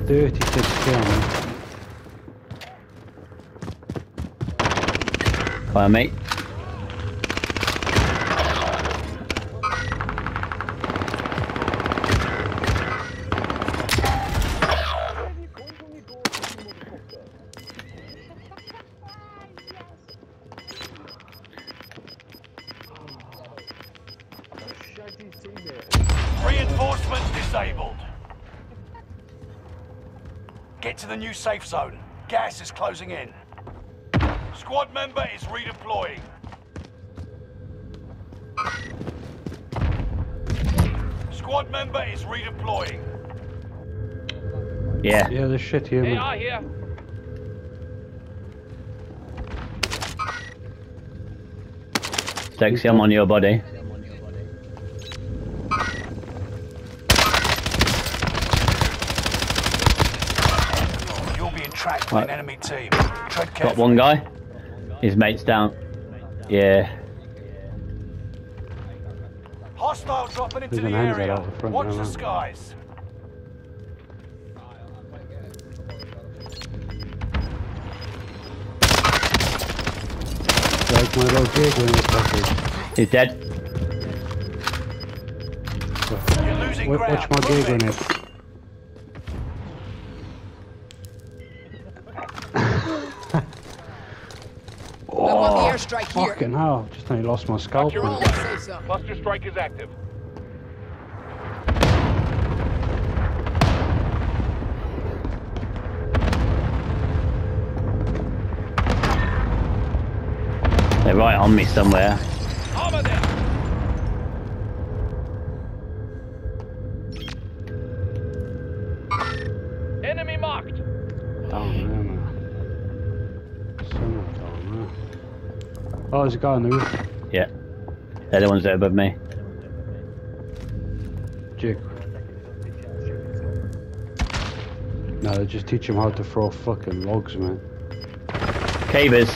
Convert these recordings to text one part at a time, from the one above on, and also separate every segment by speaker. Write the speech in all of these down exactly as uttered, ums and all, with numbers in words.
Speaker 1: thirty-six kill me.
Speaker 2: Fire, mate.
Speaker 3: Reinforcements disabled. Get to the new safe zone. Gas is closing in. Squad member is redeploying. Squad member is redeploying.
Speaker 2: Yeah.
Speaker 1: Yeah, there's shit here,
Speaker 4: They
Speaker 1: man.
Speaker 4: are here.
Speaker 2: Sexy, I'm on your body.
Speaker 3: You're being tracked by an enemy team. Tread
Speaker 2: Got
Speaker 3: carefully.
Speaker 2: one guy. His mate's down. Yeah.
Speaker 3: Hostile dropping into
Speaker 1: There's
Speaker 3: the
Speaker 1: an handgun
Speaker 3: area.
Speaker 1: out the front
Speaker 3: Watch
Speaker 1: now,
Speaker 3: the
Speaker 1: man.
Speaker 3: skies.
Speaker 1: Like my little gig when it's fucking.
Speaker 2: He's dead.
Speaker 3: You're losing
Speaker 1: Watch
Speaker 3: ground.
Speaker 1: my
Speaker 3: Move
Speaker 1: gig
Speaker 3: it.
Speaker 1: when it.
Speaker 5: I want the airstrike here.
Speaker 1: Fucking hell, just nearly lost my scalp.
Speaker 4: Your
Speaker 1: man.
Speaker 4: own.
Speaker 5: Say so.
Speaker 4: Cluster strike is active.
Speaker 2: They're right on me somewhere.
Speaker 4: Armor them. Enemy marked.
Speaker 1: Down there, man. Someone down there. Oh, there's a guy on the roof.
Speaker 2: Yeah. They're the ones that are above me.
Speaker 1: Jake. No, they just teach him how to throw fucking logs, man.
Speaker 2: Cavers.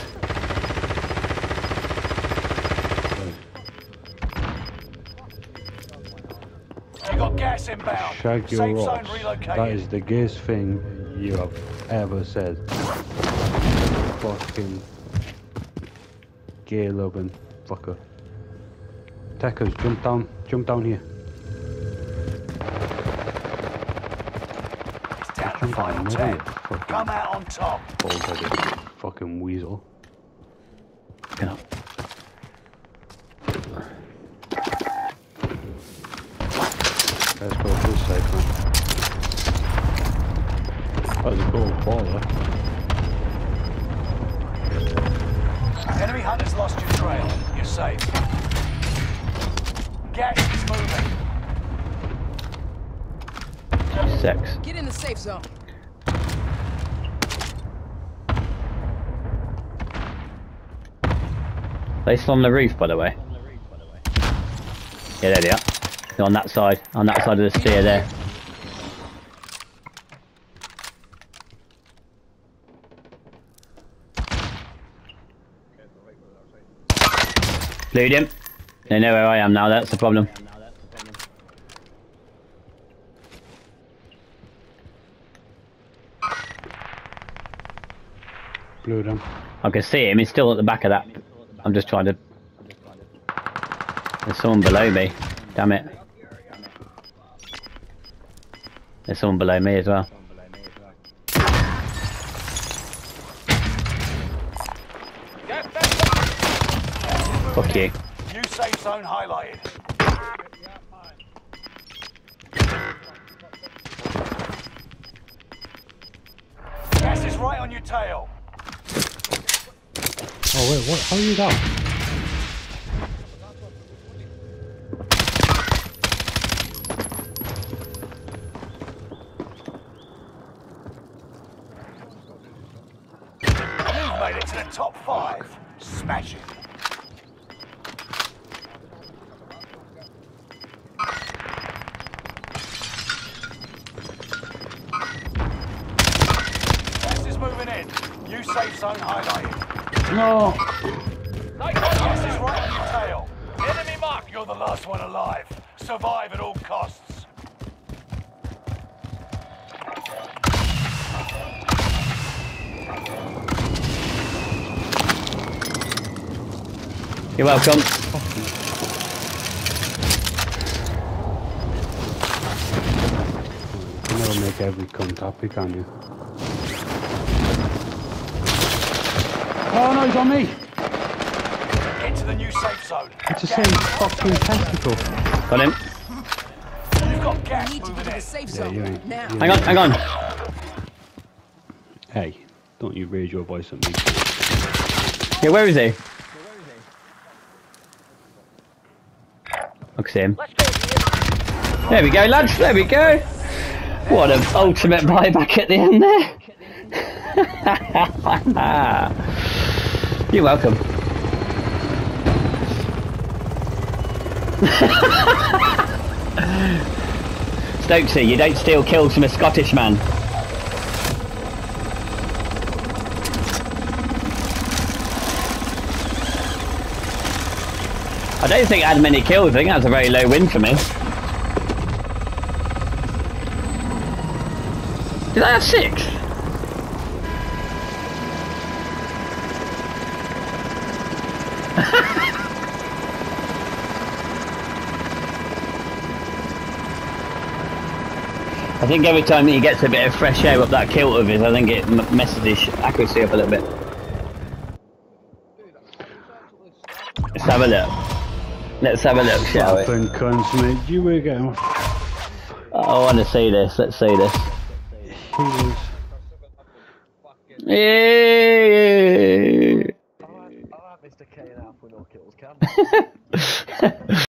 Speaker 3: You got gas inbound.
Speaker 1: Shag your
Speaker 3: Safe zone
Speaker 1: rocks.
Speaker 3: relocated.
Speaker 1: That is the gayest thing you have ever said. Fucking gay loving fucker. Techers, jump down, jump down here.
Speaker 3: It's down to
Speaker 1: Jump
Speaker 3: final
Speaker 1: down,
Speaker 3: ten.
Speaker 1: mate. Fucking
Speaker 3: Come out on top.
Speaker 1: bald-headed fucking weasel.
Speaker 2: Get up.
Speaker 1: Let's go this side, man. That was a gold baller.
Speaker 3: Enemy hunters lost your trail. You're safe. Gas is moving.
Speaker 2: Sex.
Speaker 5: Get in the safe zone.
Speaker 2: They still on the roof, by the way. Yeah, there they are. They're on that side. On that side of the stair there. Bleed him. They know where I am now, that's the problem.
Speaker 1: Blew them.
Speaker 2: I can see him, he's still at the back of that. I'm just trying to... There's someone below me. Damn it. There's someone below me as well. Fuck you.
Speaker 3: New safe zone highlighted. Gas is right on your tail.
Speaker 1: Oh wait, what? How are you down?
Speaker 3: You've made it to the top five. Smash it. Gas is moving in. New safe zone highlighted.
Speaker 1: No!
Speaker 3: Gas is right on your tail. Enemy mark. You're the last one alive. Survive at all costs.
Speaker 2: You're welcome.
Speaker 1: You can never make every cunt happy, can you? Oh no, he's on me!
Speaker 3: Get to the new safe zone.
Speaker 1: It's the same fucking testicle.
Speaker 2: Got him.
Speaker 3: You've got
Speaker 5: We
Speaker 3: gas
Speaker 5: need to
Speaker 3: moving
Speaker 5: get to the
Speaker 3: in.
Speaker 5: safe
Speaker 1: Yeah,
Speaker 5: zone
Speaker 1: you ain't-
Speaker 5: now.
Speaker 1: you
Speaker 2: Hang on, hang on.
Speaker 1: Hey, don't you raise your voice at me.
Speaker 2: Yeah, where is he? I can see him. There we go, lads. There we go. What an ultimate buyback at the end there. You're welcome. Stokesy, you don't steal kills from a Scottish man. I don't think I had many kills. I think that's a very low win for me. Did I have six? I think every time he gets a bit of fresh air up that kilt of his, I think it m messes his accuracy up a little bit. Let's have a look. Let's have a look, shall we?
Speaker 1: Fucking cunts, mate. You were getting...
Speaker 2: I want to see this. Let's see this.
Speaker 1: He was...
Speaker 2: Yeah.
Speaker 6: Alright, Mister K and Alf with no kills, can